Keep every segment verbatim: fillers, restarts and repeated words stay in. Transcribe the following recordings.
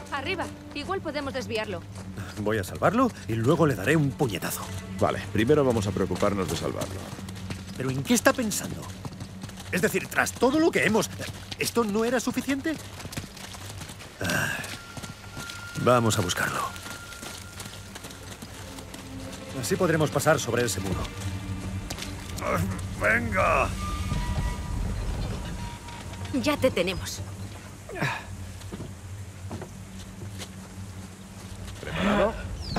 Arriba. Igual podemos desviarlo. Voy a salvarlo y luego le daré un puñetazo. Vale, primero vamos a preocuparnos de salvarlo. ¿Pero en qué está pensando? Es decir, tras todo lo que hemos... ¿Esto no era suficiente? Ah, vamos a buscarlo. Así podremos pasar sobre ese muro. ¡Venga! Ya te tenemos. ¿Preparado?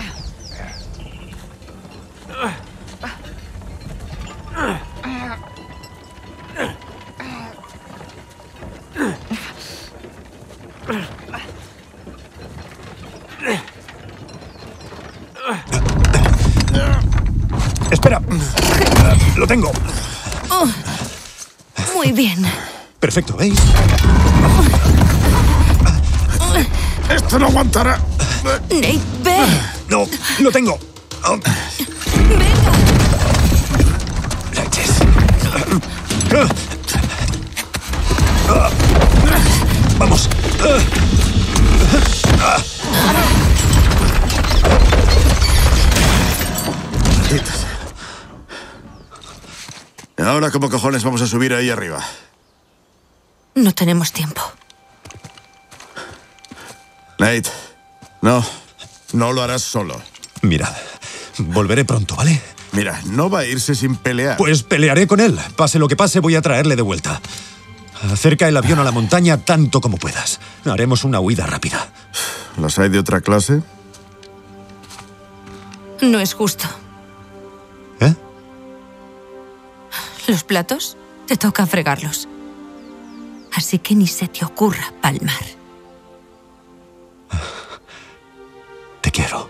¡Espera! ¡Lo tengo! Oh, muy bien. Perfecto, ¿veis? ¡Esto no aguantará! Nate, ve. ¡No! ¡Lo tengo! Venga. ¡Leches! ¡Vamos! Ahora, ¿cómo cojones vamos a subir ahí arriba? No tenemos tiempo. Nate, no. No lo harás solo. Mirad, volveré pronto, ¿vale? Mira, no va a irse sin pelear. Pues pelearé con él. Pase lo que pase, voy a traerle de vuelta. Acerca el avión a la montaña tanto como puedas. Haremos una huida rápida. ¿Los hay de otra clase? No es justo. ¿Eh? Los platos, te toca fregarlos. Así que ni se te ocurra palmar. Te quiero.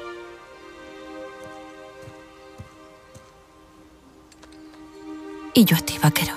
Y yo a ti, vaquero.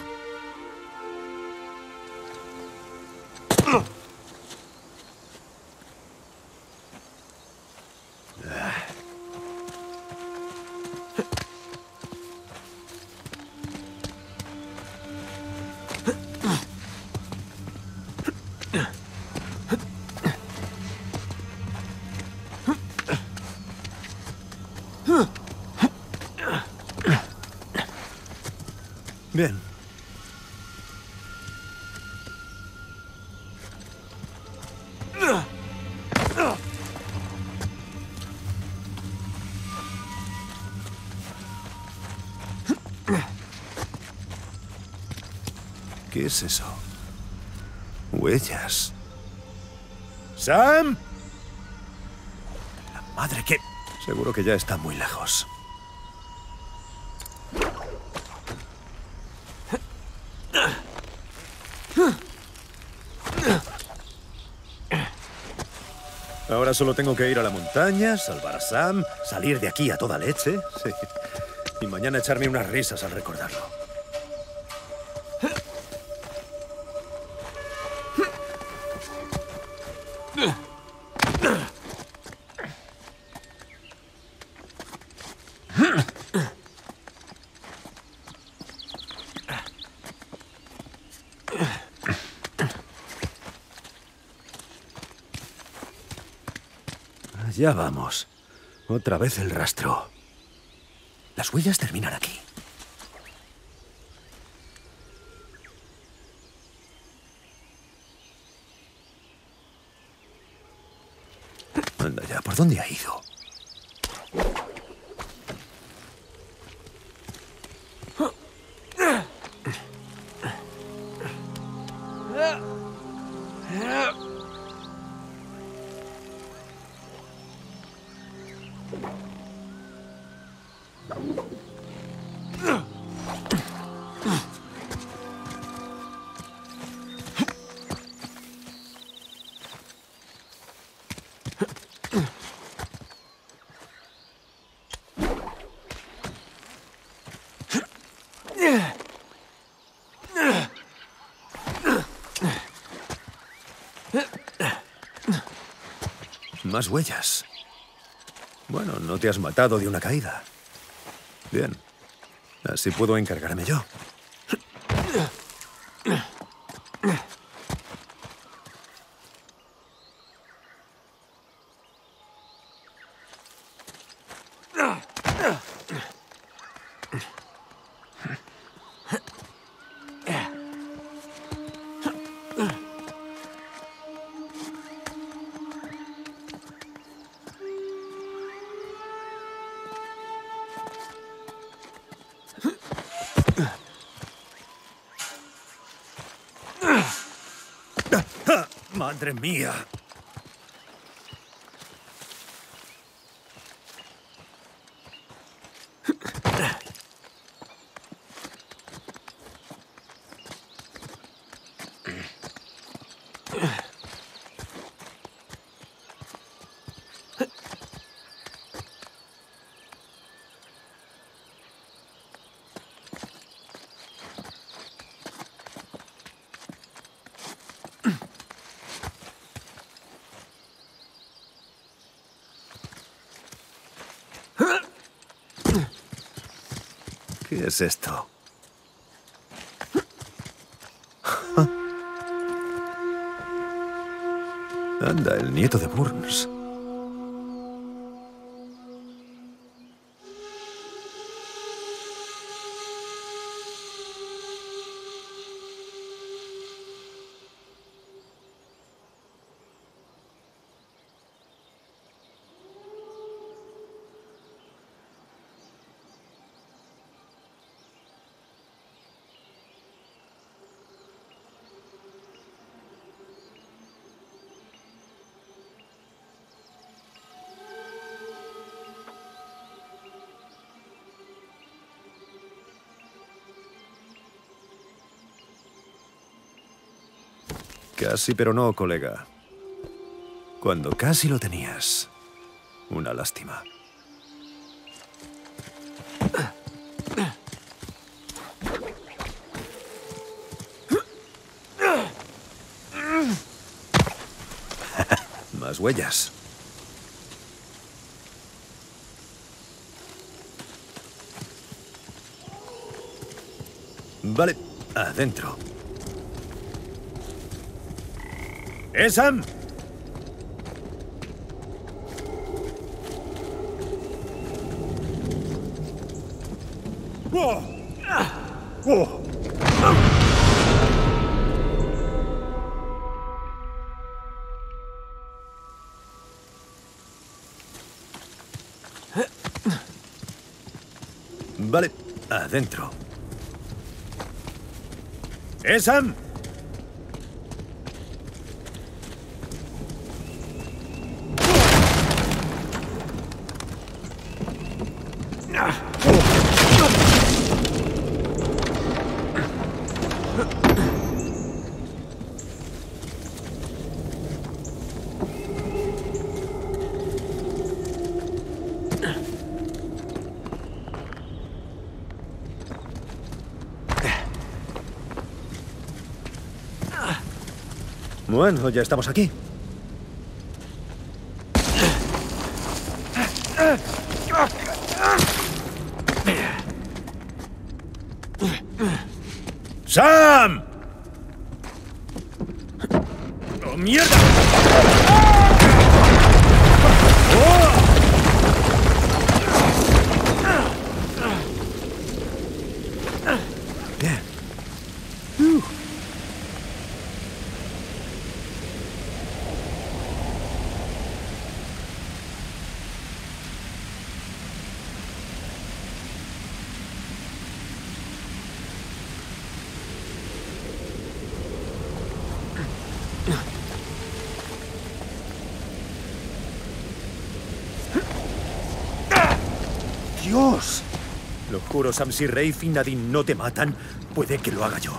Bien. ¿Qué es eso? Huellas. ¡Sam! La madre que... Seguro que ya está muy lejos. Ahora solo tengo que ir a la montaña, salvar a Sam, salir de aquí a toda leche. Sí. Y mañana echarme unas risas al recordarlo. Ya vamos. Otra vez el rastro. Las huellas terminan aquí. Anda ya, ¿por dónde ha ido? Más huellas. Bueno, no te has matado de una caída. Bien. Así puedo encargarme yo. Ah, madre mía. ¿Qué es esto? Anda, el nieto de Burns. Casi, pero no, colega. Cuando casi lo tenías. Una lástima. Más huellas. Vale, adentro. ¡Eh, Sam! ¡Oh! ¡Oh! Vale, adentro. ¡Eh, Sam! Bueno, ya estamos aquí. ¡Sam! ¡Oh, mierda! ¡Oh! Bien. Uh. ¡Dios! Lo juro, Sam, si Rafe y Nadine no te matan, puede que lo haga yo.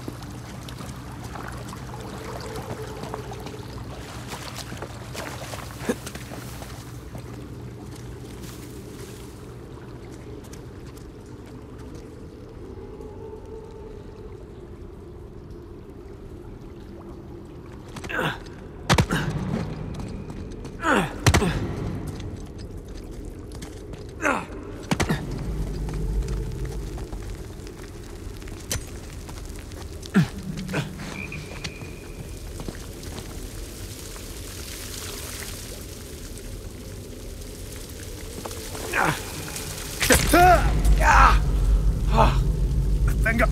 Venga.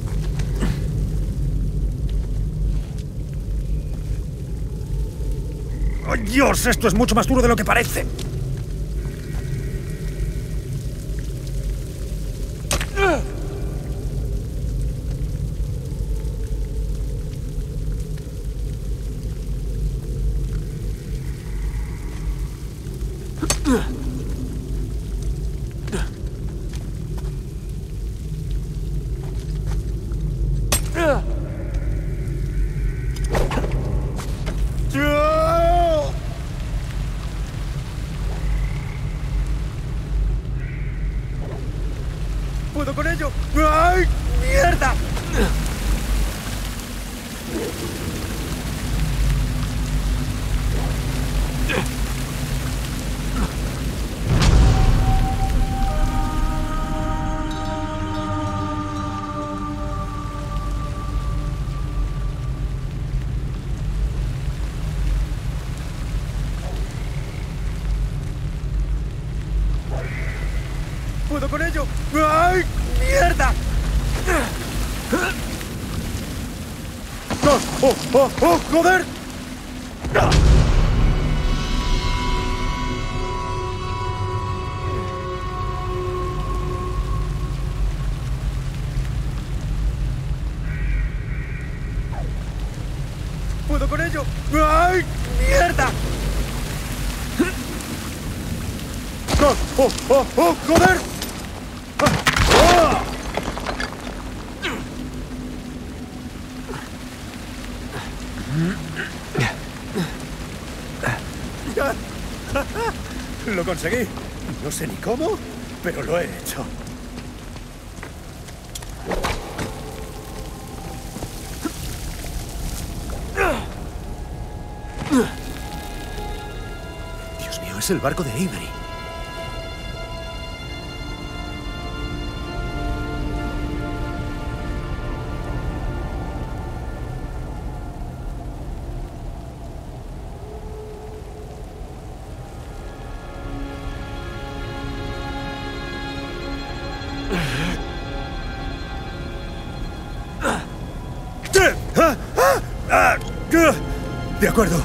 ¡Oh, Dios! Esto es mucho más duro de lo que parece. ¡Puedo con ello! ¡Ay, mierda! ¡Puedo con ello! ¡Ay, mierda! ¡Oh, oh, oh, oh joder! ¡Puedo con ello! ¡Ay, mierda! ¡Oh, oh, oh, oh joder! Lo conseguí. No sé ni cómo, pero lo he hecho. Dios mío, es el barco de Avery. De acuerdo.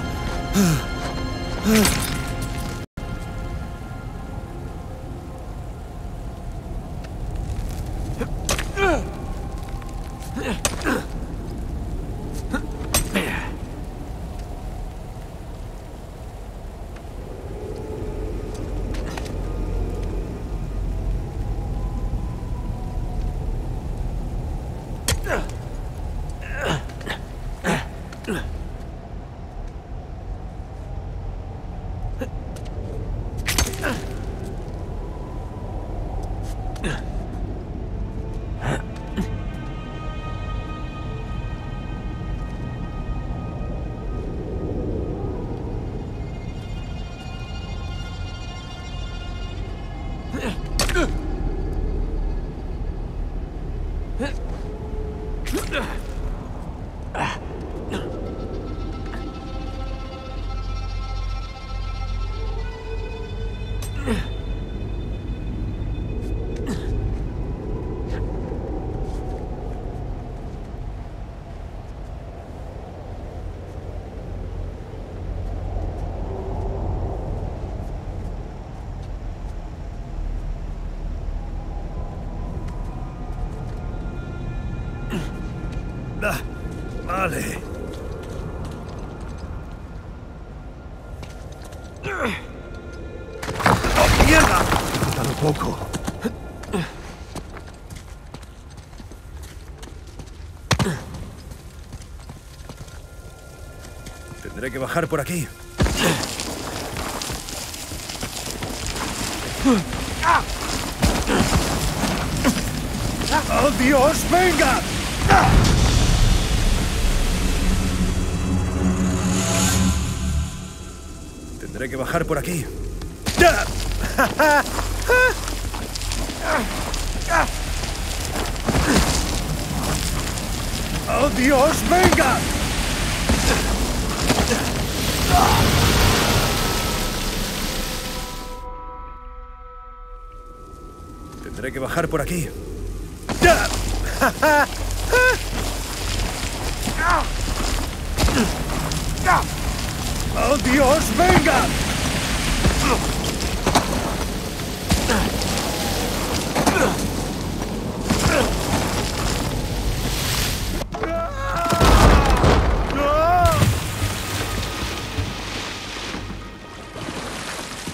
Ah, vale. ¡Oh, mierda! Me ha dado poco. Tendré que bajar por aquí. ¡Oh, Dios! ¡Venga! Tendré que bajar por aquí. ¡Oh, Dios! ¡Venga! Tendré que bajar por aquí. ¡Oh, Dios! ¡Venga!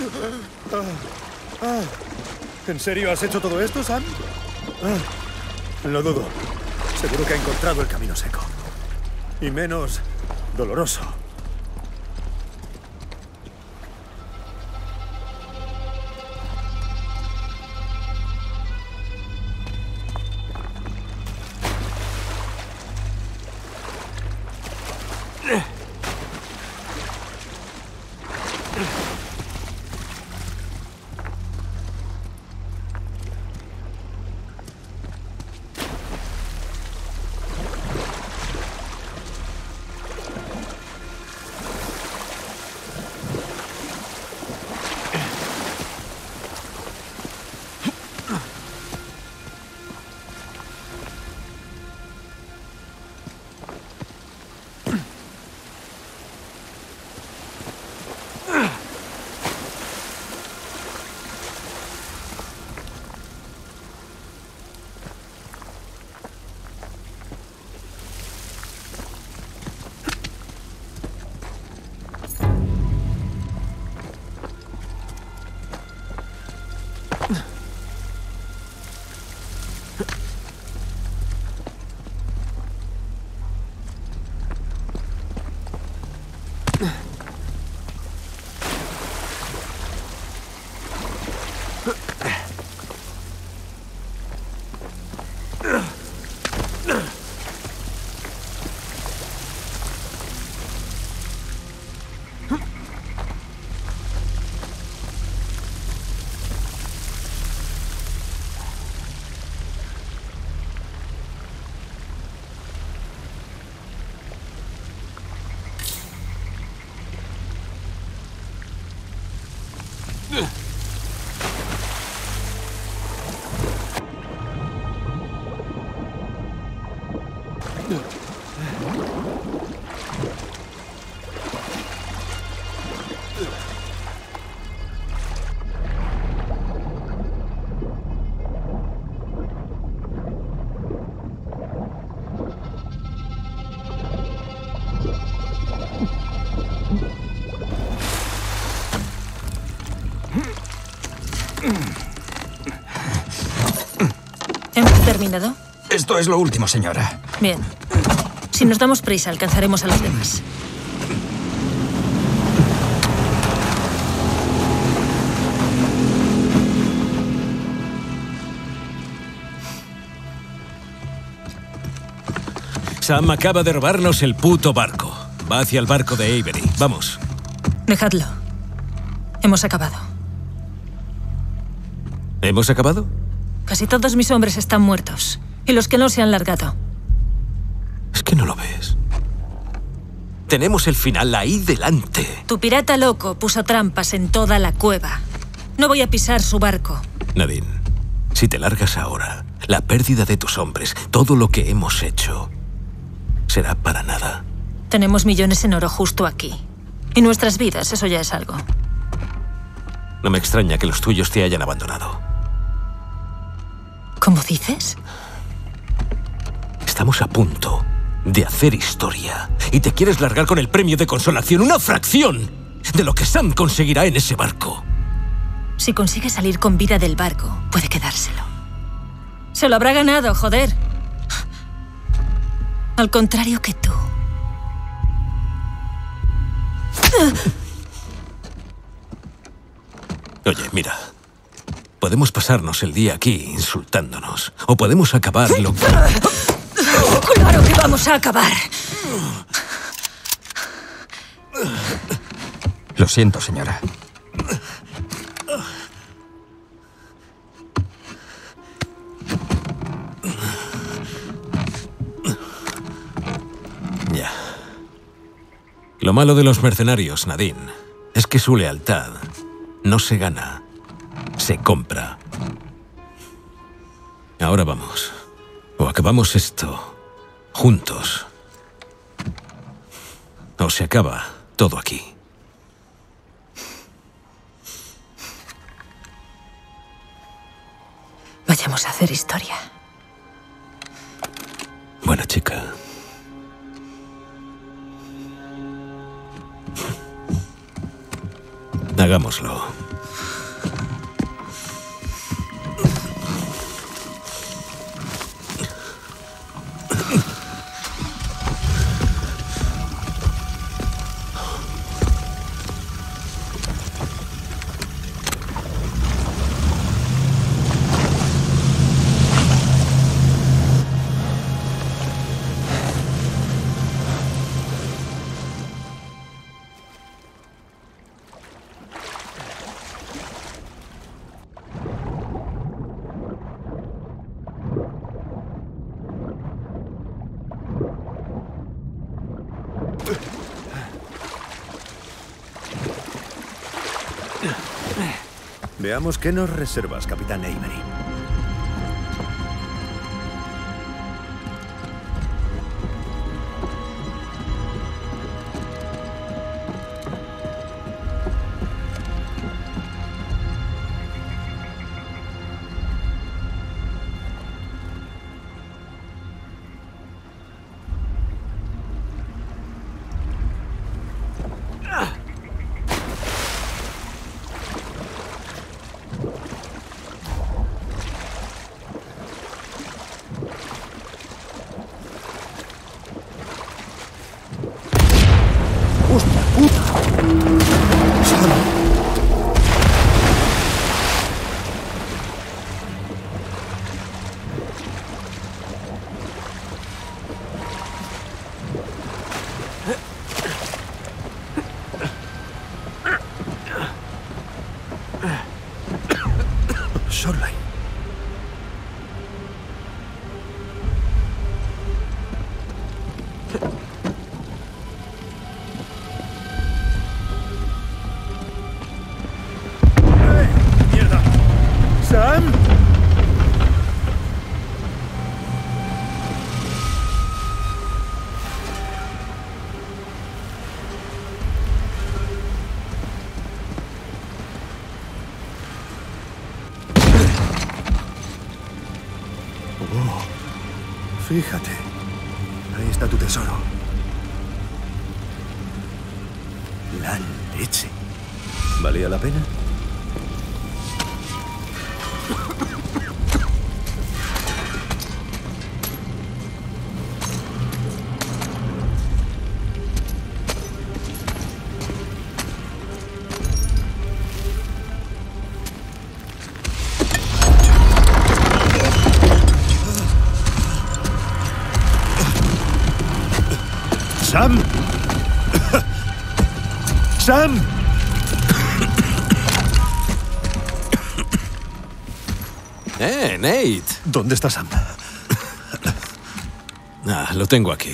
¿En serio has hecho todo esto, Sam? Ah, lo dudo. Seguro que ha encontrado el camino seco. Y menos doloroso. ¿Hemos terminado? Esto es lo último, señora. Bien. Si nos damos prisa, alcanzaremos a los demás. Sam acaba de robarnos el puto barco. Va hacia el barco de Avery. Vamos. Dejadlo. Hemos acabado. ¿Hemos acabado? Casi todos mis hombres están muertos. Y los que no se han largado. Es que no lo ves. Tenemos el final ahí delante. Tu pirata loco puso trampas en toda la cueva. No voy a pisar su barco. Nadine, si te largas ahora, la pérdida de tus hombres, todo lo que hemos hecho, será para nada. Tenemos millones en oro justo aquí. Y nuestras vidas, eso ya es algo. No me extraña que los tuyos te hayan abandonado. ¿Cómo dices? Estamos a punto de hacer historia. Y te quieres largar con el premio de consolación, una fracción de lo que Sam conseguirá en ese barco. Si consigue salir con vida del barco, puede quedárselo. Se lo habrá ganado, joder. Al contrario que tú. Oye, mira. Podemos pasarnos el día aquí insultándonos. O podemos acabarlo. ¡Claro que vamos a acabar! Lo siento, señora. Ya. Lo malo de los mercenarios, Nadine, es que su lealtad no se gana, se compra. Ahora vamos. O acabamos esto juntos, o se acaba todo aquí. Vayamos a hacer historia. Buena chica. Hagámoslo. Veamos qué nos reservas, Capitán Avery. Shoreline. ¡Eh! ¡Mierda! ¡Sam! Fíjate, ahí está tu tesoro. La leche. ¿Valía la pena? ¡Sam! ¡Sam! ¡Eh, Nate! ¿Dónde está Sam? Ah, lo tengo aquí.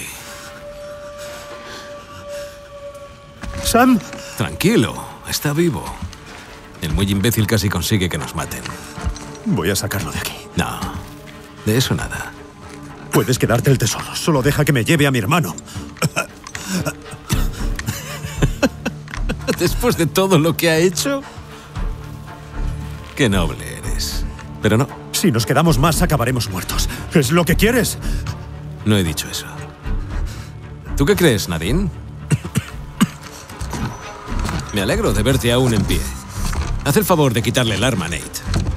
¡Sam! Tranquilo, está vivo. El muy imbécil casi consigue que nos maten. Voy a sacarlo de aquí. No, de eso nada. Puedes quedarte el tesoro. Solo deja que me lleve a mi hermano. Después de todo lo que ha hecho... Qué noble eres. Pero no, Si nos quedamos más, acabaremos muertos. ¿Es lo que quieres? no he dicho eso. ¿Tú qué crees, Nadine? Me alegro de verte aún en pie. Haz el favor de quitarle el arma, Nate.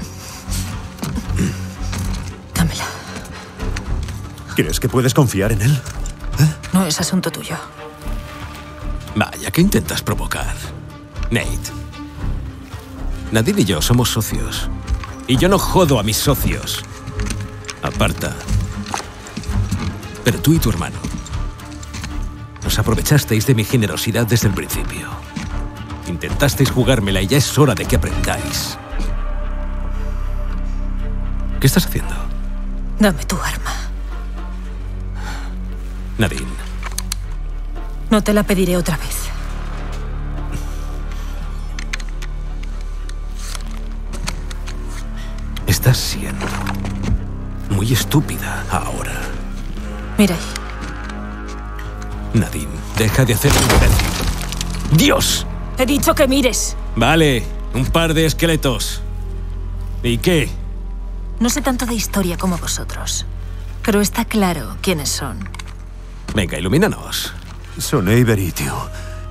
Dámela. ¿Crees que puedes confiar en él? No es asunto tuyo. Vaya, ¿qué intentas provocar? Nate. Nadine y yo somos socios. Y yo no jodo a mis socios. Aparta. Pero tú y tu hermano os aprovechasteis de mi generosidad desde el principio. Intentasteis jugármela y ya es hora de que aprendáis. ¿Qué estás haciendo? Dame tu arma. Nadine. No te la pediré otra vez. Estás siendo muy estúpida ahora. Mira ahí. Nadine, deja de hacer un imbécil. ¡Dios! He dicho que mires. Vale, un par de esqueletos. ¿Y qué? No sé tanto de historia como vosotros, pero está claro quiénes son. Venga, ilumínanos. Son Avery y tío.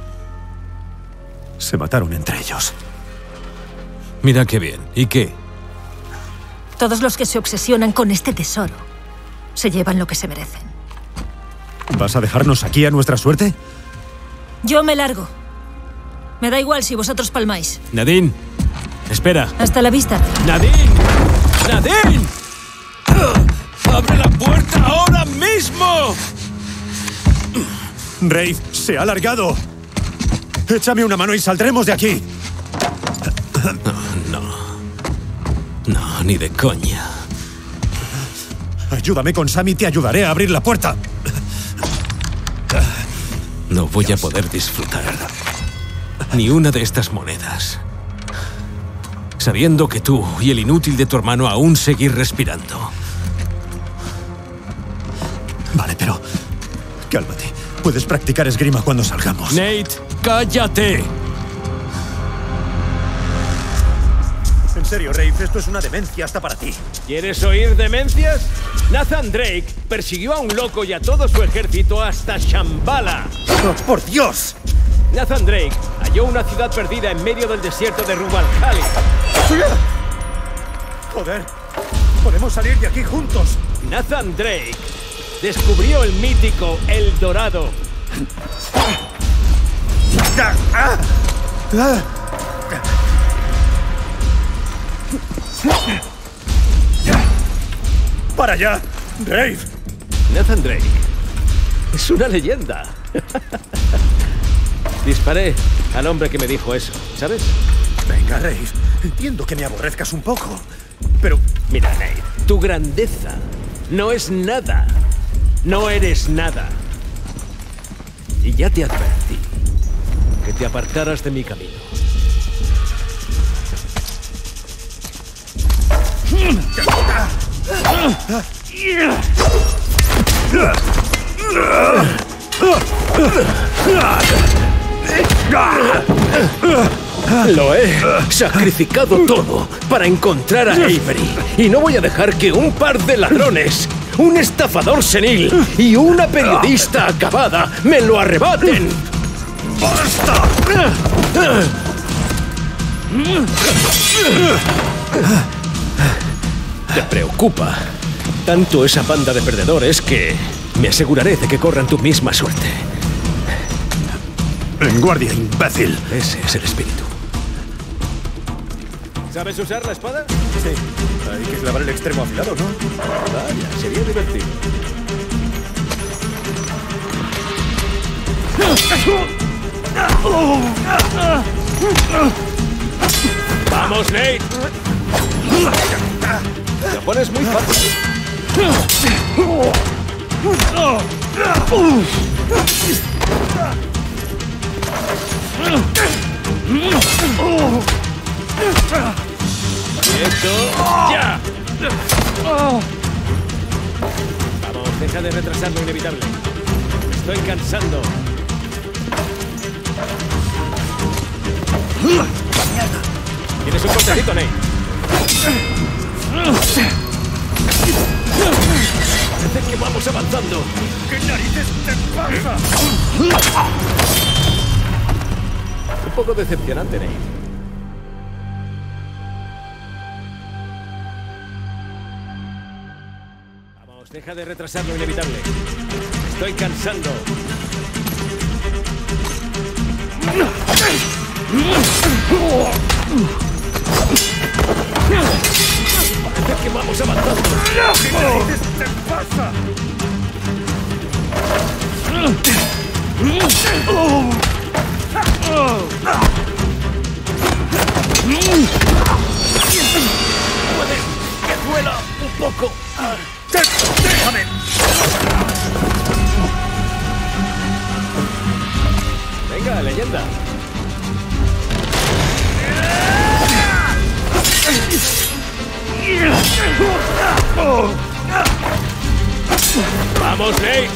Se mataron entre ellos. Mira qué bien. ¿Y qué? Todos los que se obsesionan con este tesoro se llevan lo que se merecen. ¿Vas a dejarnos aquí a nuestra suerte? Yo me largo. Me da igual si vosotros palmáis. Nadine, espera. Hasta la vista. ¡Nadine! ¡Nadine! ¡Abre la puerta ahora mismo! Rafe, se ha alargado. Échame una mano y saldremos de aquí. No, no. No, ni de coña. Ayúdame con Sam y te ayudaré a abrir la puerta. No voy a poder disfrutar ni una de estas monedas sabiendo que tú y el inútil de tu hermano aún seguís respirando. Vale, pero... cálmate. Puedes practicar esgrima cuando salgamos. Nate, cállate. En serio, Rafe, esto es una demencia hasta para ti. ¿Quieres oír demencias? Nathan Drake persiguió a un loco y a todo su ejército hasta Shambhala. ¡Oh, por Dios! Nathan Drake halló una ciudad perdida en medio del desierto de Rub al-Khali. Joder, podemos salir de aquí juntos. Nathan Drake descubrió el mítico El Dorado. Ah, ah, ah. ¡Para allá! ¡Rafe! Nathan Drake es una leyenda. Disparé al hombre que me dijo eso, ¿sabes? Venga, Rafe. Entiendo que me aborrezcas un poco, pero... Mira, Nate, tu grandeza no es nada. No eres nada. Y ya te advertí que te apartaras de mi camino. Lo he sacrificado todo para encontrar a Avery. Y no voy a dejar que un par de ladrones, un estafador senil y una periodista acabada me lo arrebaten. ¡Basta! Te preocupa tanto esa banda de perdedores que me aseguraré de que corran tu misma suerte. En guardia, imbécil. Ese es el espíritu. ¿Sabes usar la espada? Sí. Hay que clavar el extremo afilado, ¿no? Vaya, sería divertido. ¡Vamos, Nate! Lo pones muy fácil. ¡Quieto! ¡Ya! Vamos, deja de retrasar lo inevitable. Me estoy cansando. ¿Tienes un cortecito, Nate? Parece que vamos avanzando. ¿Qué narices te pasa? Un poco decepcionante, Nate. Vamos, deja de retrasar lo inevitable. Me estoy cansando. Parece que vamos avanzando. ¿Qué narices te pasa? Puede que duela un poco. ¡Déjame! Venga, leyenda. ¡Vamos, Nate!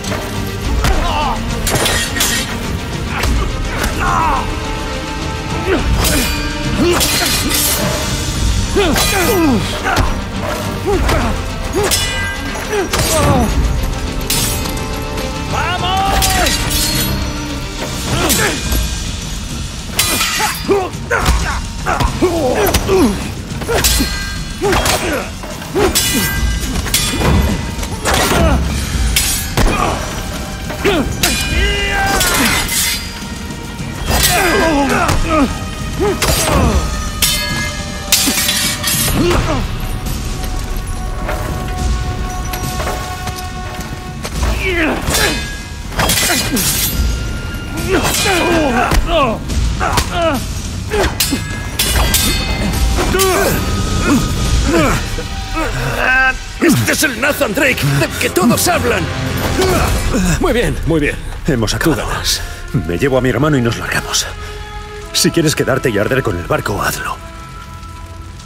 Este es el Nathan Drake del que todos hablan. Muy bien, muy bien. Hemos acabado. Me llevo a mi hermano y nos largamos. Si quieres quedarte y arder con el barco, hazlo.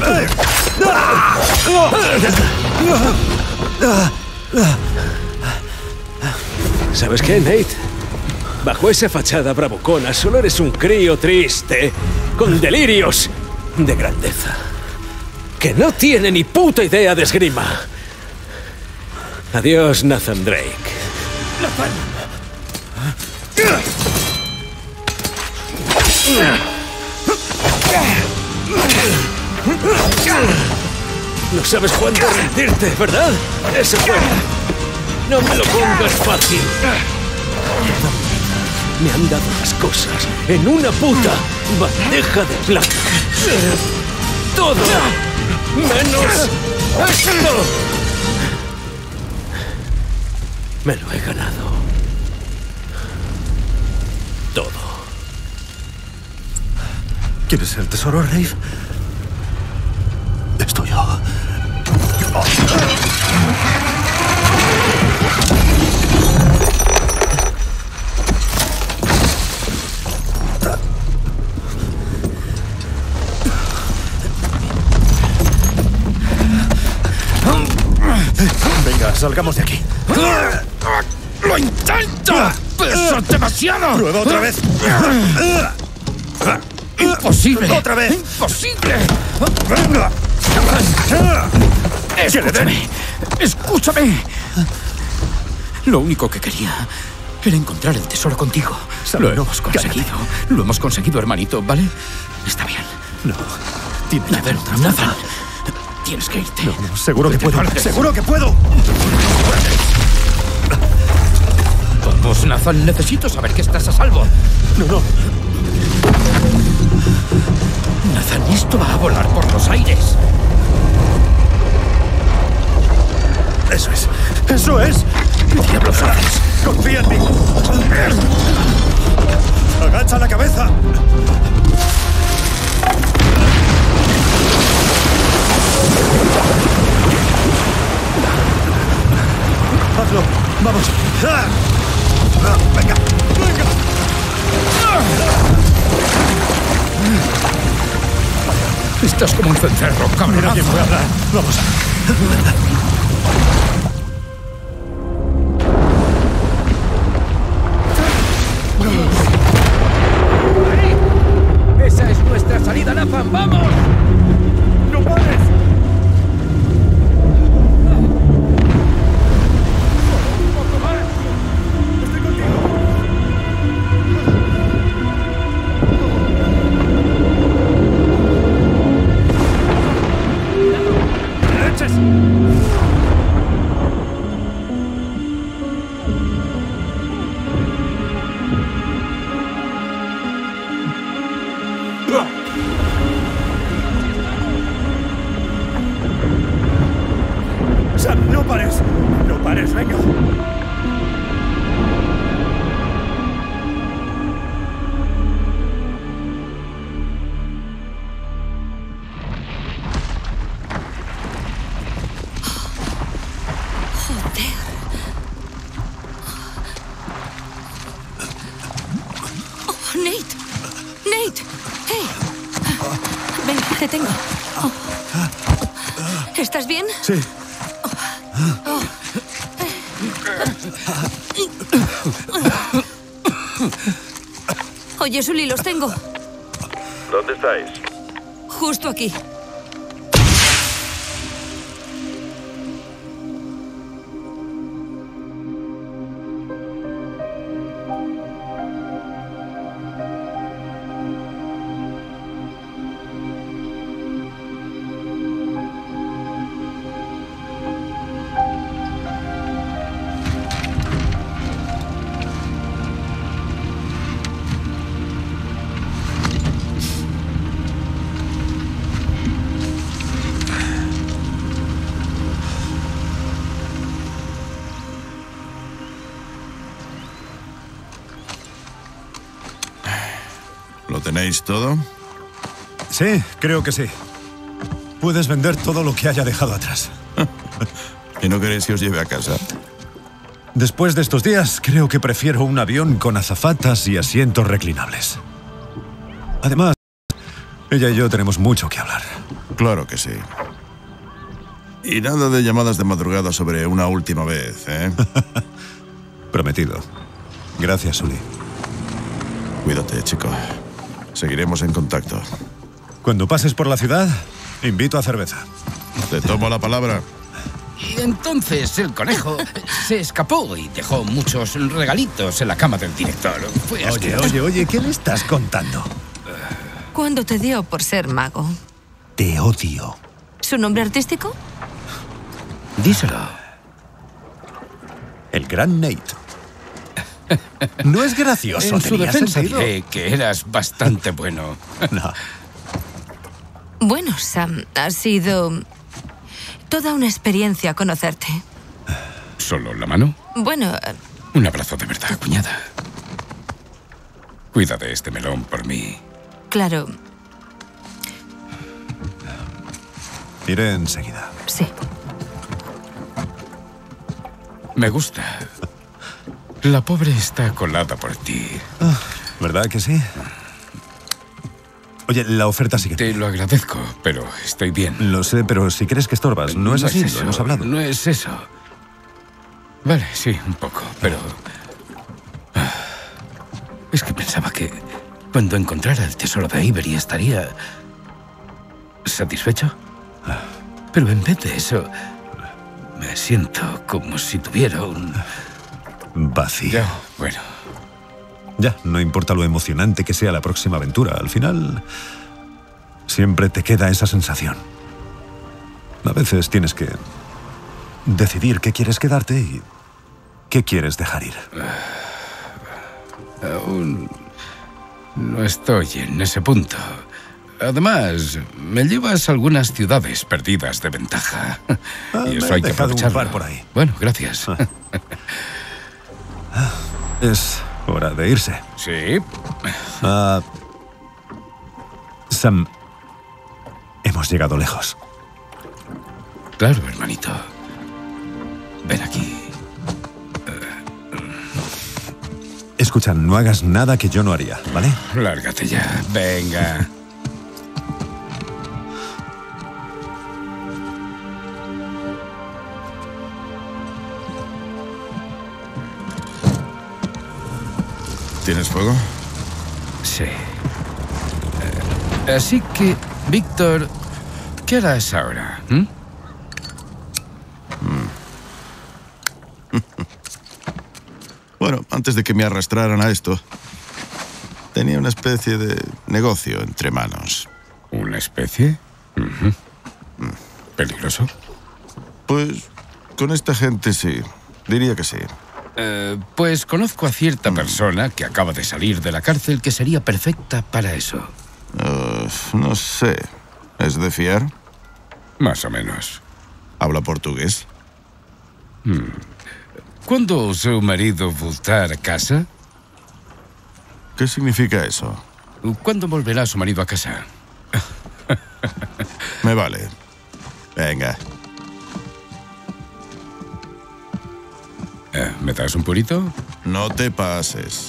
¿Sabes qué, Nate? Bajo esa fachada bravucona solo eres un crío triste, con delirios de grandeza, que no tiene ni puta idea de esgrima. Adiós, Nathan Drake. ¡Nathan! No sabes cuándo rendirte, ¿verdad? Eso fue. No me lo pongas fácil. Me han dado las cosas en una puta bandeja de plata. Todo menos esto. Me lo he ganado. Todo. ¿Quieres el tesoro, Rafe? Es tuyo. Venga, salgamos de aquí. ¡Lo intento! ¡Pero es demasiado! ¡Prueba otra vez! ¡Imposible! ¡Otra vez! ¡Imposible! ¡Venga! Escúchame, escúchame. Lo único que quería era encontrar el tesoro contigo. Lo hemos conseguido. Lo hemos conseguido, hermanito, ¿vale? Está bien. No, tiene que haber otra Nathan, tienes que irte. No, no, seguro que Vete, puedo. vale. ¡Seguro que puedo! Vamos, Nathan, necesito saber que estás a salvo. No, no. Nathan, esto va a volar por los aires. Eso es. ¡Eso es! ¿Qué diablos haces? ¡Confía en mí! ¡Agacha la cabeza! ¡Hazlo! ¡Vamos! ¡Ah! ¡Ah! ¡Venga! ¡Venga! Estás como un cencerro, cabrón. Mira quién puede hablar. ¡Vamos! ¡Esa es nuestra salida, Nathan! ¡Vamos! ¡No pares! ¡Estoy contigo! ¡Leches! ¡Sam, no pares! ¡No pares, venga! Oh, Nate. Nate. Hey. Ven, te tengo. Oh. ¿Estás bien? Sí. Oh. Oye, Sully, los tengo. ¿Dónde estáis? Justo aquí. ¿Lo tenéis todo? Sí, creo que sí. Puedes vender todo lo que haya dejado atrás. ¿Y no queréis que os lleve a casa? Después de estos días, creo que prefiero un avión con azafatas y asientos reclinables. Además, ella y yo tenemos mucho que hablar. Claro que sí. Y nada de llamadas de madrugada sobre una última vez, ¿eh? Prometido. Gracias, Sully. Cuídate, chico. Seguiremos en contacto. Cuando pases por la ciudad, invito a cerveza. Te tomo la palabra. Y entonces el conejo se escapó y dejó muchos regalitos en la cama del director. Fue Oye, asqueroso. oye, oye, ¿qué le estás contando? ¿Cuándo te dio por ser mago? Te odio. ¿Su nombre artístico? Díselo. El gran Nate. No es gracioso. En su ¿tenía defensa sentido? diré que eras bastante bueno. No. Bueno, Sam, ha sido toda una experiencia conocerte. ¿Solo la mano? Bueno, Un abrazo de verdad, cuñada. Cuida de este melón por mí. claro, Iré enseguida. sí. Me gusta. La pobre está colada por ti. ¿Verdad que sí? Oye, la oferta sigue. Te lo agradezco, pero estoy bien. Lo sé, pero si crees que estorbas, no es así, eso, lo hemos hablado. No es eso. Vale, sí, un poco, pero... ah, Es que pensaba que cuando encontrara el tesoro de Avery estaría... ¿satisfecho? Pero en vez de eso, me siento como si tuviera un... Vacío. Ya, bueno, Ya, no importa lo emocionante que sea la próxima aventura, al final siempre te queda esa sensación. A veces tienes que decidir qué quieres quedarte y qué quieres dejar ir. aún no estoy en ese punto. Además, me llevas a algunas ciudades perdidas de ventaja. Ah, y me eso he hay que dejado un aprovecharlo. par por ahí. Bueno, gracias. Es hora de irse. Sí. Ah, Sam, hemos llegado lejos. Claro, hermanito. Ven aquí. Escucha, no hagas nada que yo no haría, ¿vale? Lárgate ya. Venga. ¿Tienes fuego? Sí. Eh, así que, Víctor, ¿qué harás ahora? ¿Mm? Bueno, antes de que me arrastraran a esto, tenía una especie de negocio entre manos. ¿Una especie? Ujú. ¿Peligroso? Pues con esta gente sí, diría que sí. Eh, pues conozco a cierta persona que acaba de salir de la cárcel que sería perfecta para eso. Uh, no sé, ¿es de fiar? Más o menos. ¿Habla portugués? ¿Cuándo su marido voltará a casa? ¿Qué significa eso? ¿Cuándo volverá su marido a casa? Me vale. Venga. Eh, ¿Me das un purito? No te pases.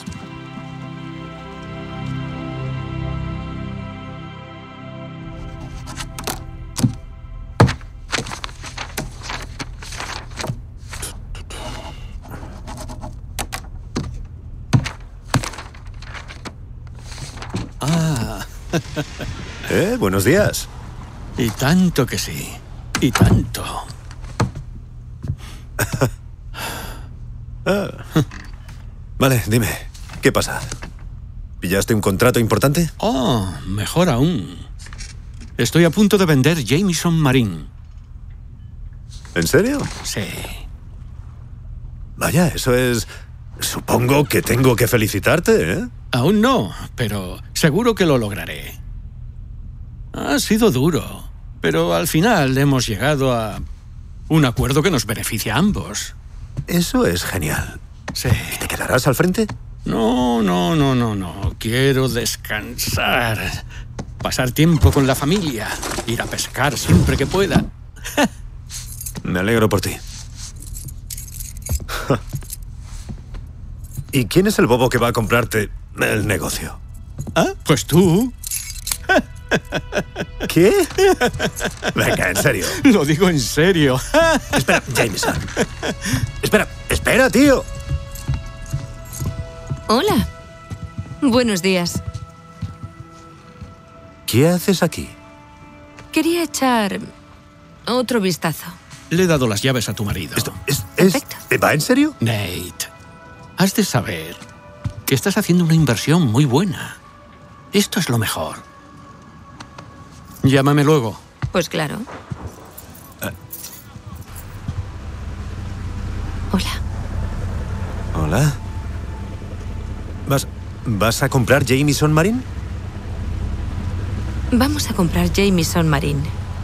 Eh, buenos días. Y tanto que sí. Y tanto. Ah. Vale, dime, ¿qué pasa? ¿Pillaste un contrato importante? Oh, mejor aún. Estoy a punto de vender Jameson Marine. ¿En serio? Sí. Vaya, eso es... Supongo que tengo que felicitarte, ¿eh? Aún no, pero seguro que lo lograré. Ha sido duro, pero al final hemos llegado a un acuerdo que nos beneficia a ambos. Eso es genial. Sí. ¿Y te quedarás al frente? No, no, no, no, no. Quiero descansar. Pasar tiempo con la familia. Ir a pescar siempre que pueda. Me alegro por ti. ¿Y quién es el bobo que va a comprarte el negocio? ¿Ah? Pues tú. ¿Qué? Venga, en serio. Lo digo en serio. Espera, Jameson. Espera, espera, tío. Hola. Buenos días. ¿Qué haces aquí? Quería echar otro vistazo. Le he dado las llaves a tu marido. Esto es, es, ¿Va en serio? Nate, has de saber que estás haciendo una inversión muy buena. Esto es lo mejor. Llámame luego. Pues claro. Uh. Hola. Hola. ¿Vas, ¿Vas a comprar Jameson Marine? Vamos a comprar Jameson Marine.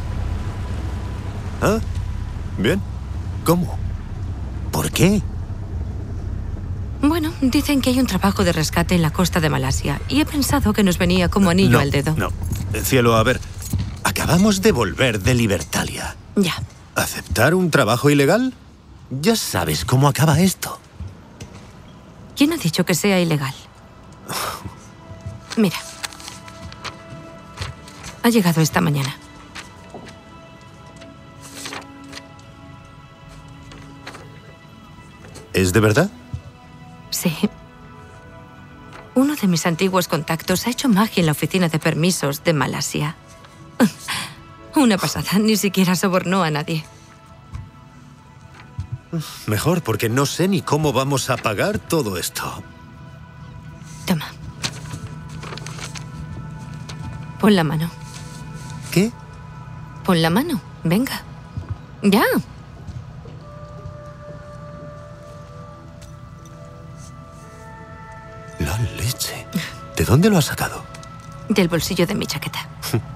Ah, bien. ¿Cómo? ¿Por qué? Bueno, dicen que hay un trabajo de rescate en la costa de Malasia y he pensado que nos venía como anillo no, al dedo. No, cielo, a ver. Acabamos de volver de Libertalia. Ya. ¿Aceptar un trabajo ilegal? Ya sabes cómo acaba esto. ¿Quién ha dicho que sea ilegal? Mira. Ha llegado esta mañana. ¿Es de verdad? Sí. Uno de mis antiguos contactos ha hecho magia en la oficina de permisos de Malasia. Una pasada, ni siquiera sobornó a nadie. Mejor, porque no sé ni cómo vamos a pagar todo esto. Toma. Pon la mano. ¿Qué? Pon la mano, venga. Ya. La leche. ¿De dónde lo has sacado? Del bolsillo de mi chaqueta.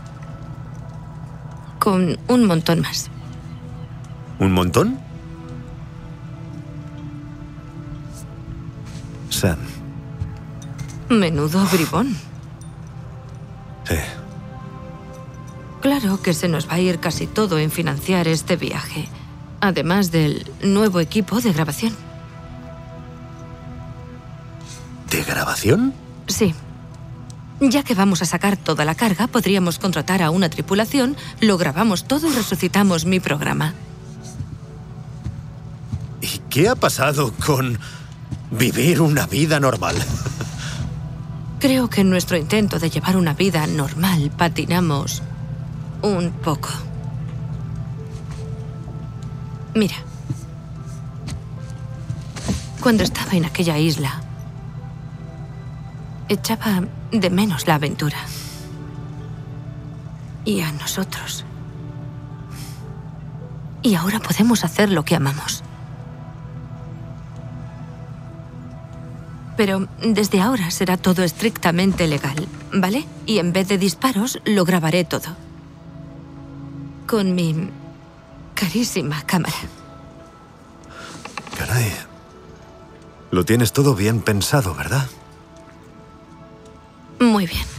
Con un montón más. ¿Un montón? Sam. Menudo bribón. Sí. Claro que se nos va a ir casi todo en financiar este viaje. Además del nuevo equipo de grabación. ¿De grabación? Sí. Ya que vamos a sacar toda la carga, podríamos contratar a una tripulación, lo grabamos todo y resucitamos mi programa. ¿Y qué ha pasado con vivir una vida normal? Creo que en nuestro intento de llevar una vida normal patinamos un poco. Mira. Cuando estaba en aquella isla, echaba de menos la aventura. Y a nosotros. Y ahora podemos hacer lo que amamos. Pero desde ahora será todo estrictamente legal, ¿vale? Y en vez de disparos, lo grabaré todo. Con mi carísima cámara. Caray. Lo tienes todo bien pensado, ¿verdad? Muy bien.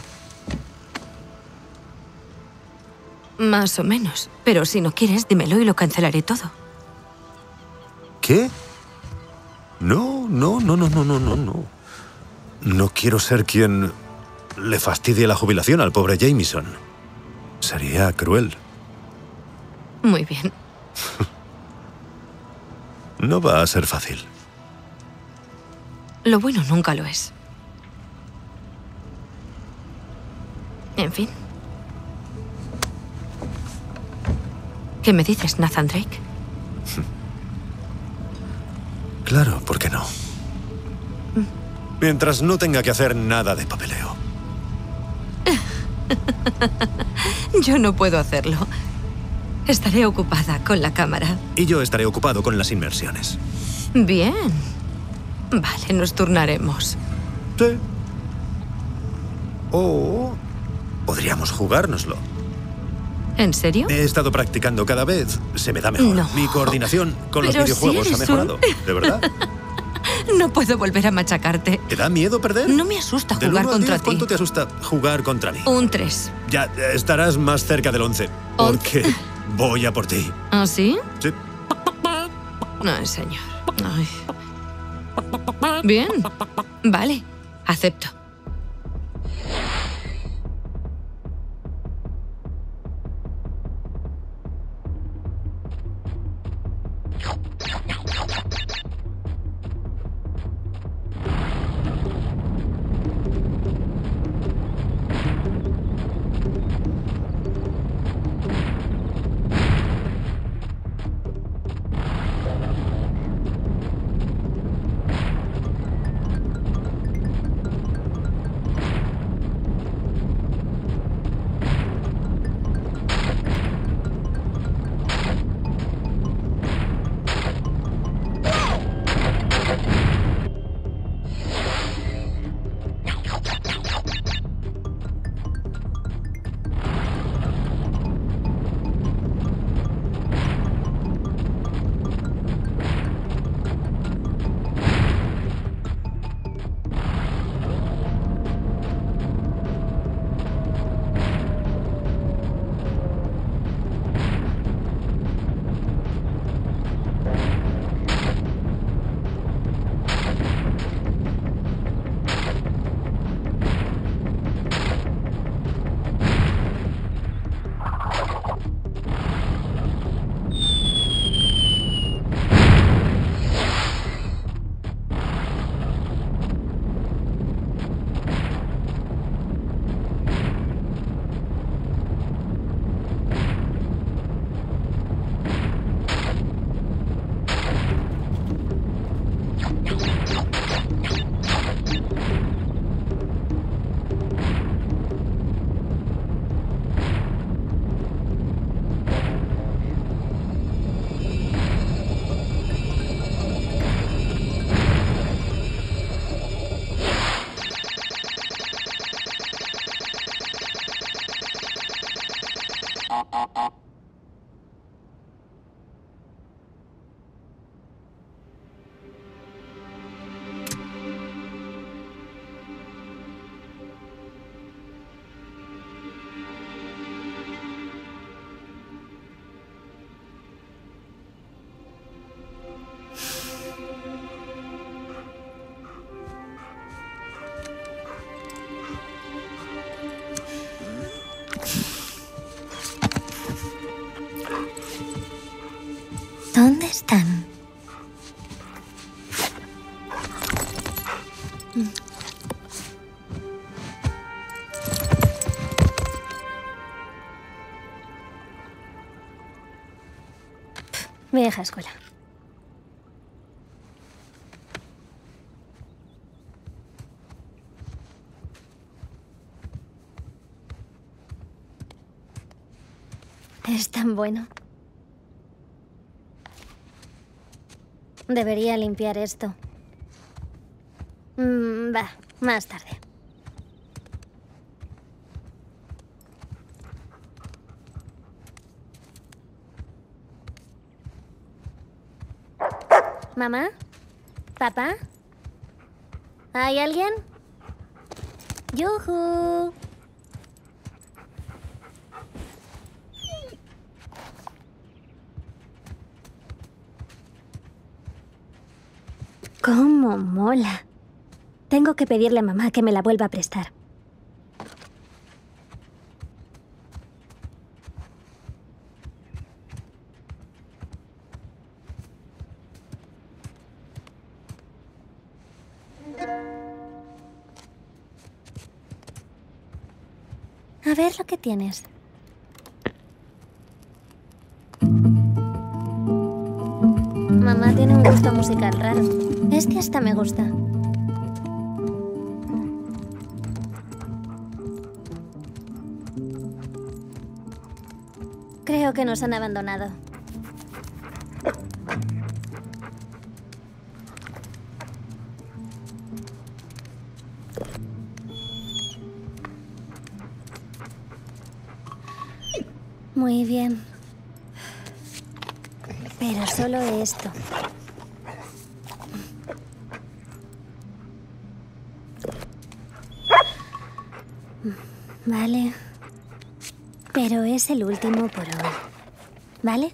Más o menos. Pero si no quieres, dímelo y lo cancelaré todo. ¿Qué? No, no, no, no, no, no, no, no. No quiero ser quien le fastidie la jubilación al pobre Jameson. Sería cruel. Muy bien. No va a ser fácil. Lo bueno nunca lo es. En fin. ¿Qué me dices, Nathan Drake? Claro, ¿por qué no? Mientras no tenga que hacer nada de papeleo. Yo no puedo hacerlo. Estaré ocupada con la cámara. Y yo estaré ocupado con las inmersiones. Bien. Vale, nos turnaremos. Sí. O podríamos jugárnoslo. ¿En serio? He estado practicando cada vez. Se me da mejor. No. Mi coordinación con los Pero videojuegos si ha eres mejorado. un- ¿De verdad? No puedo volver a machacarte. ¿Te da miedo perder? No me asusta Del jugar uno al contra diez, ti. ¿Cuánto te asusta jugar contra mí? Un tres. Ya eh, estarás más cerca del once. Porque voy a por ti. ¿Ah, sí? Sí. Ay, señor. Ay. Bien. Vale. Acepto. están? Vieja escuela. Es tan bueno. Debería limpiar esto. Mm, va, más tarde. ¿Mamá? ¿Papá? ¿Hay alguien? ¡Yujú! ¡Cómo mola! Tengo que pedirle a mamá que me la vuelva a prestar. A ver lo que tienes. Mamá tiene un gusto musical raro. Este hasta me gusta. Creo que nos han abandonado. Muy bien. Pero solo esto. Vale. Pero es el último por hoy. ¿Vale?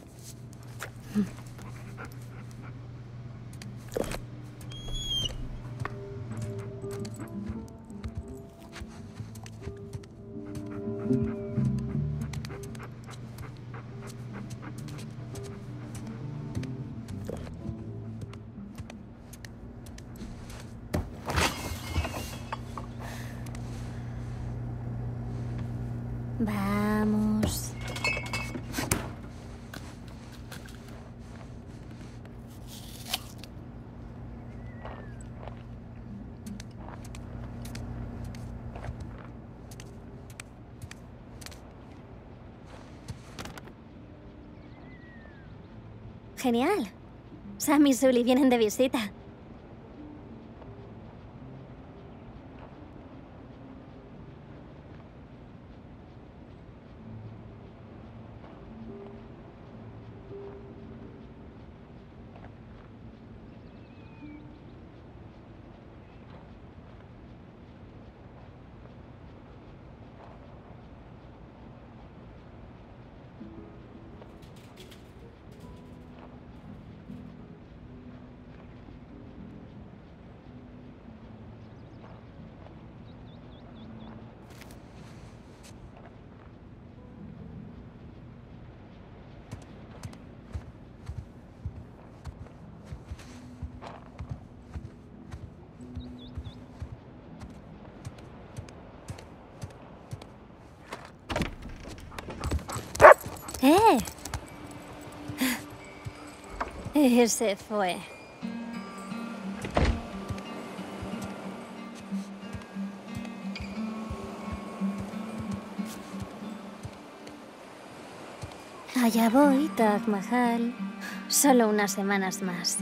Vamos. Genial. Sam y Sully vienen de visita. ¡Eh! Ese fue. Allá voy, Taj Mahal. Solo unas semanas más.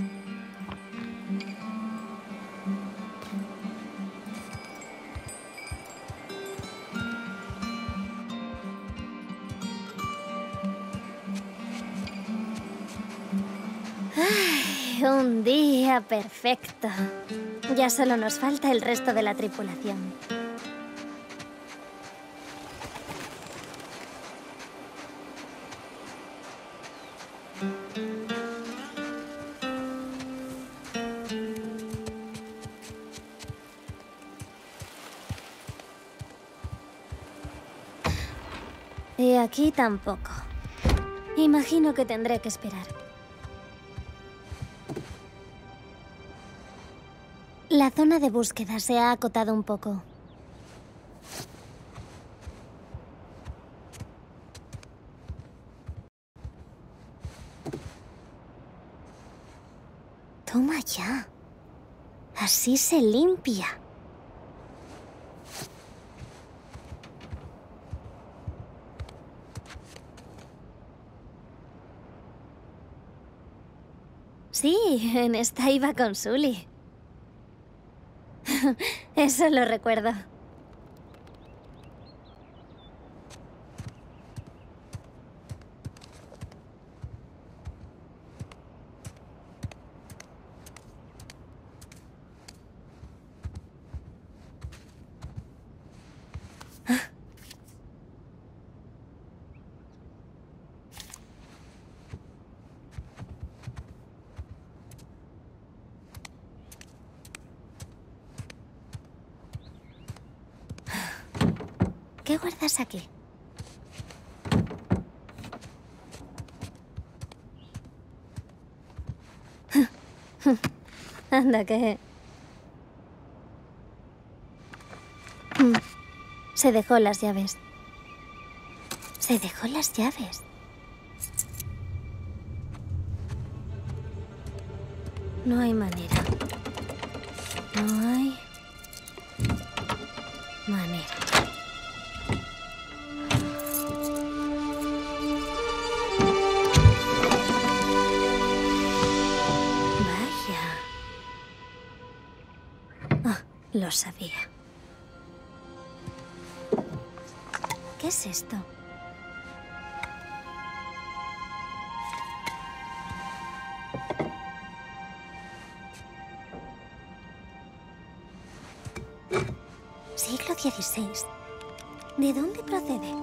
Ay, un día perfecto. Ya solo nos falta el resto de la tripulación. Y aquí tampoco. Imagino que tendré que esperar. La zona de búsqueda se ha acotado un poco. Toma ya. Así se limpia. Sí, en esta iba con Sully. Eso lo recuerdo. ¿Qué guardas aquí? Anda, que... Se dejó las llaves. Se dejó las llaves. No hay manera. No hay... manera. Lo sabía. ¿Qué es esto? Siglo dieciséis. ¿De dónde procede?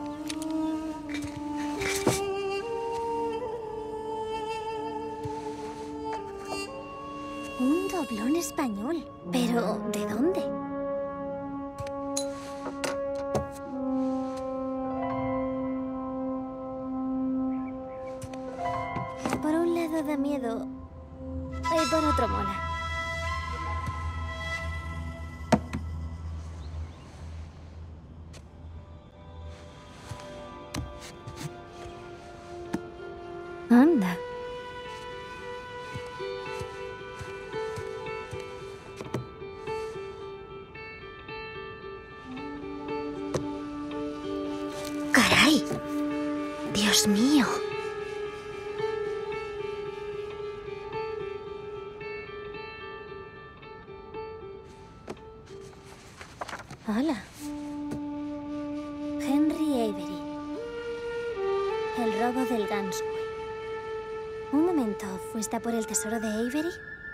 Un doblón español. ¿Pero de dónde? Por un lado da miedo y por otro mola. Anda. ¡Caray! ¡Dios mío! Hola. Henry Avery. El robo del Gansway. Un momento, ¿fuiste a por el tesoro de Avery?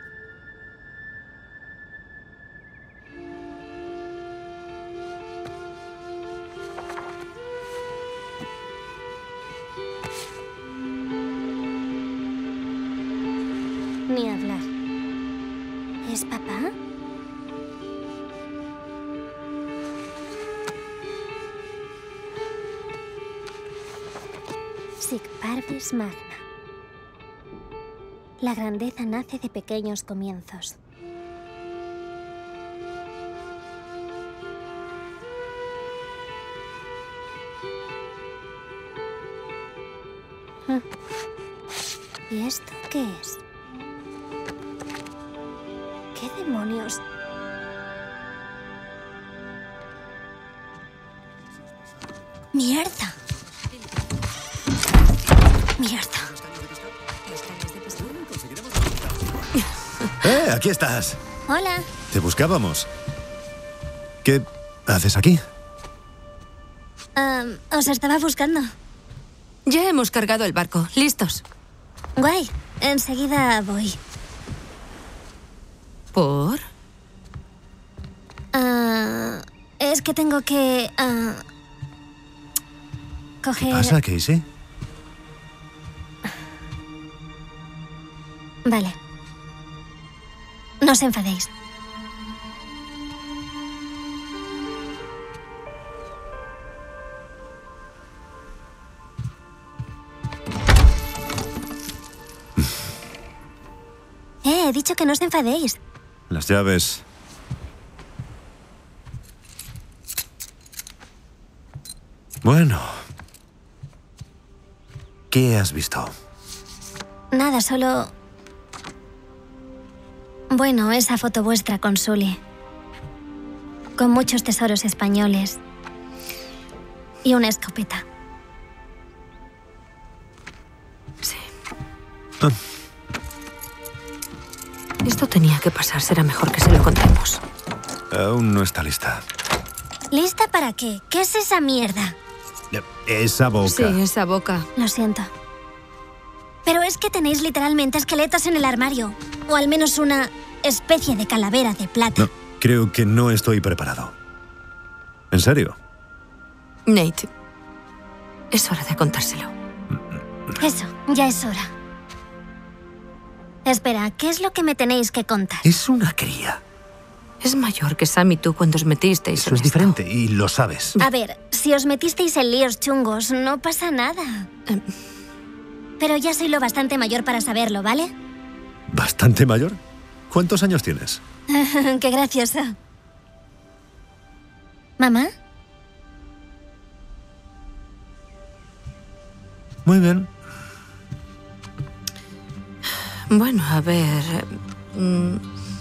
Ni hablar. ¿Es papá? Sic parvis magna. La grandeza nace de pequeños comienzos. ¿Y esto qué es? ¿Qué demonios? ¡Mierda! ¡Mierda! ¡Eh! Aquí estás. Hola. Te buscábamos. ¿Qué haces aquí? Um, os estaba buscando. Ya hemos cargado el barco. ¿Listos? Guay. Enseguida voy. ¿Por? Uh, es que tengo que... Uh, coger... ¿Qué pasa, Casey? Vale. No os enfadéis. eh, he dicho que no os enfadéis. Las llaves Bueno. ¿Qué has visto? Nada, solo... Bueno, esa foto vuestra con Sully. Con muchos tesoros españoles. Y una escopeta. Sí. Ah. Esto tenía que pasar. Será mejor que se lo contemos. Aún no está lista. ¿Lista para qué? ¿Qué es esa mierda? Esa boca. Sí, esa boca. Lo siento. Pero es que tenéis literalmente esqueletos en el armario. O al menos una especie de calavera de plata. No, creo que no estoy preparado. ¿En serio? Nate, es hora de contárselo. Eso, ya es hora. Espera, ¿qué es lo que me tenéis que contar? Es una cría. Es mayor que Sam y tú cuando os metisteis Eso en es esto. diferente y lo sabes. A ver, si os metisteis en líos chungos, no pasa nada. Pero ya soy lo bastante mayor para saberlo, ¿vale? ¿Bastante mayor? ¿Cuántos años tienes? Qué gracioso. ¿Mamá? Muy bien. Bueno, a ver... mm,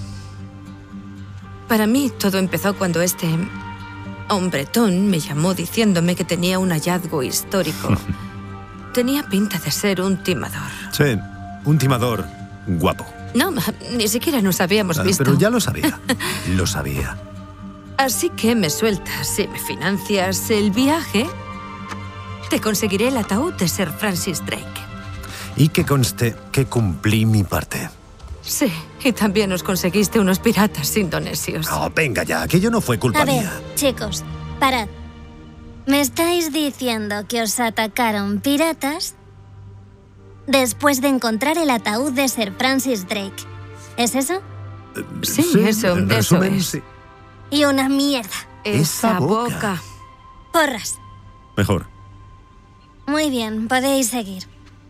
Para mí todo empezó cuando este hombretón me llamó diciéndome que tenía un hallazgo histórico. Tenía pinta de ser un timador. Sí, un timador guapo. No, ni siquiera nos habíamos Ah, visto. Pero ya lo sabía. Lo sabía. Así que me sueltas. Si me financias el viaje, te conseguiré el ataúd de Sir Francis Drake. Y que conste que cumplí mi parte. Sí, y también os conseguiste unos piratas indonesios. Oh, venga ya, aquello no fue culpa A ver, mía. chicos, parad. ¿Me estáis diciendo que os atacaron piratas después de encontrar el ataúd de Sir Francis Drake? ¿Es eso? Sí, eso, en eso resumen, es. sí. Y una mierda. Esa, Esa boca. boca. Porras. Mejor. Muy bien, podéis seguir.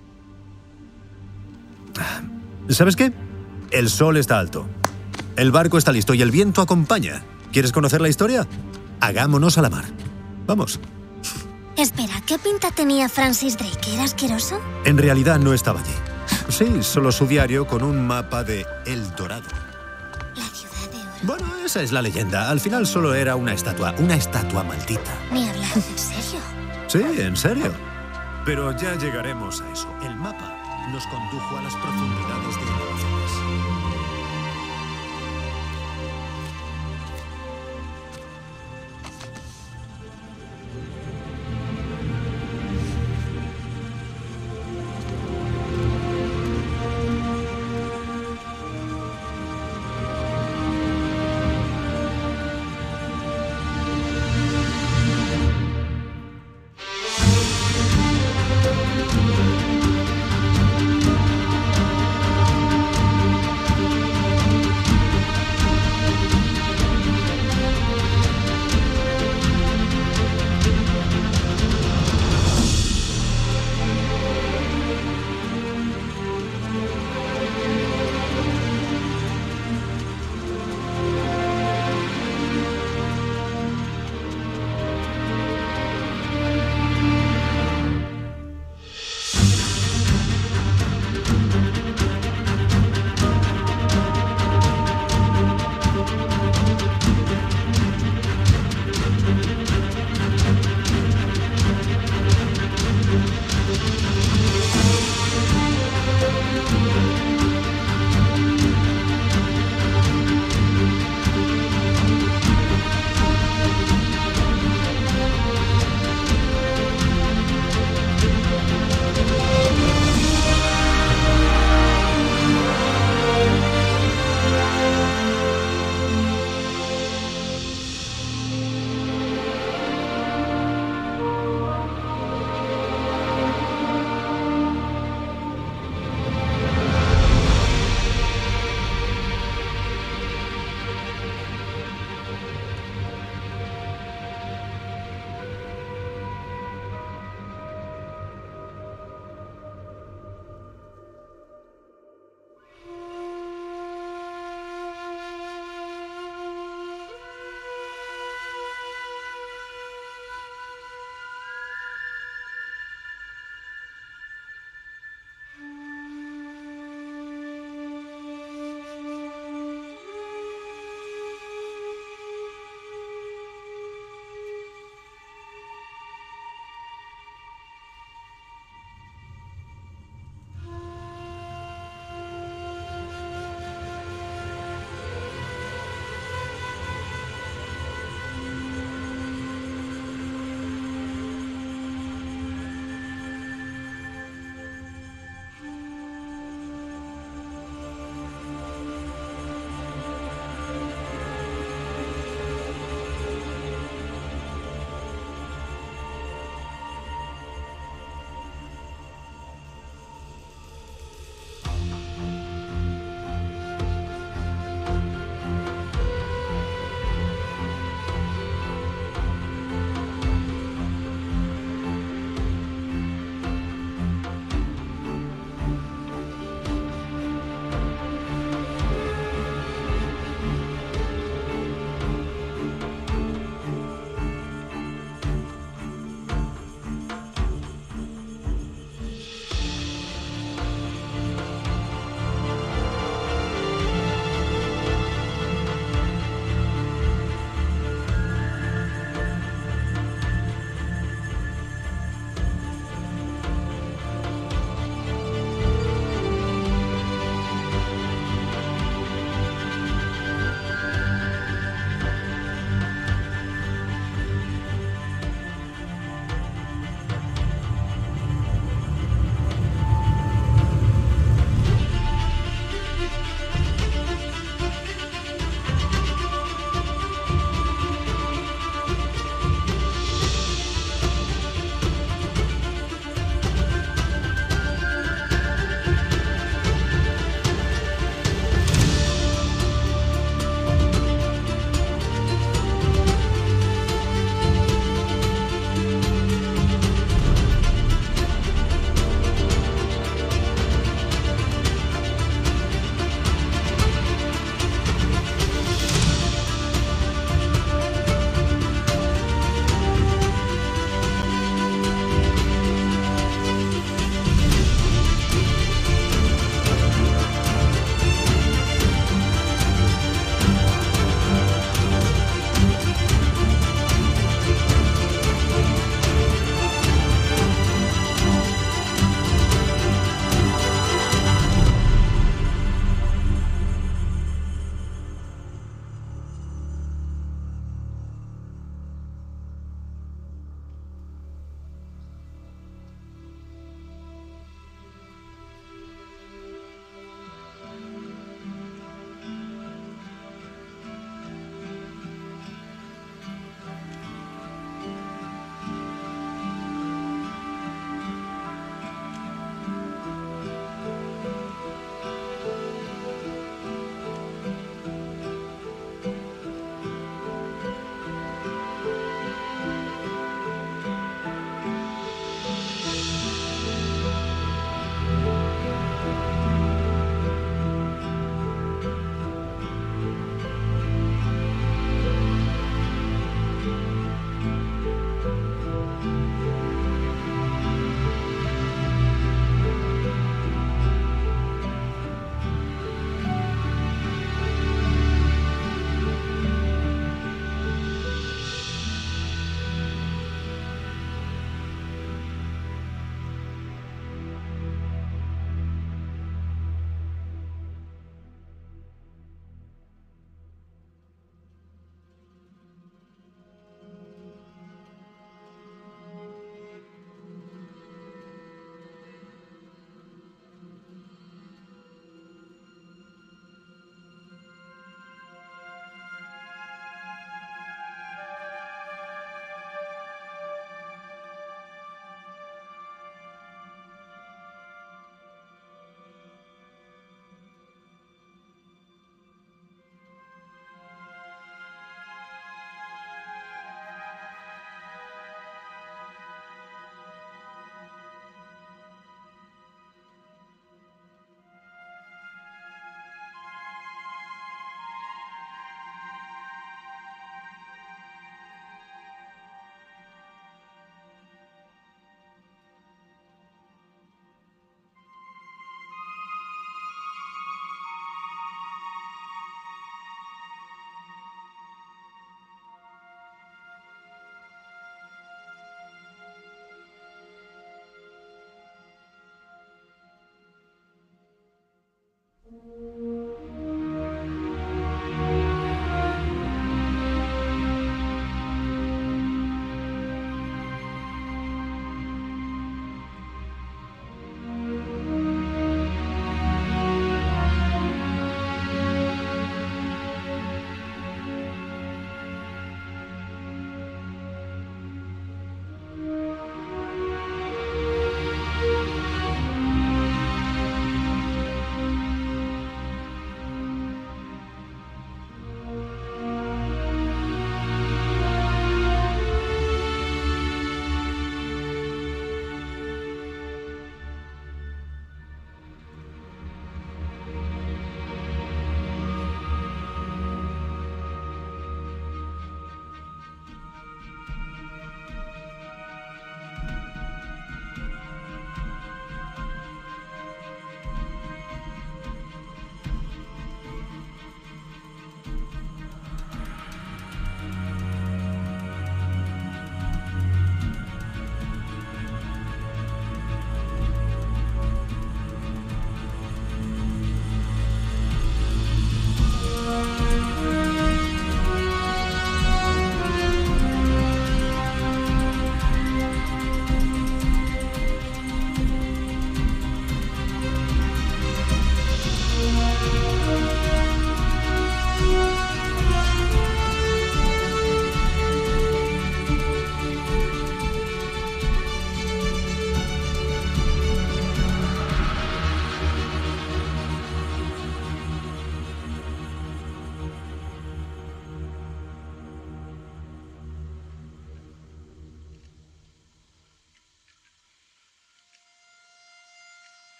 ¿Sabes qué? El sol está alto. El barco está listo y el viento acompaña. ¿Quieres conocer la historia? Hagámonos a la mar. Vamos. Espera, ¿qué pinta tenía Francis Drake? ¿Era asqueroso? En realidad no estaba allí. Sí, solo su diario con un mapa de El Dorado. La ciudad de oro. Bueno, esa es la leyenda. Al final solo era una estatua, una estatua maldita. Ni hablar, ¿en serio? Sí, en serio. Pero ya llegaremos a eso. El mapa nos condujo a las profundidades del Amazonas.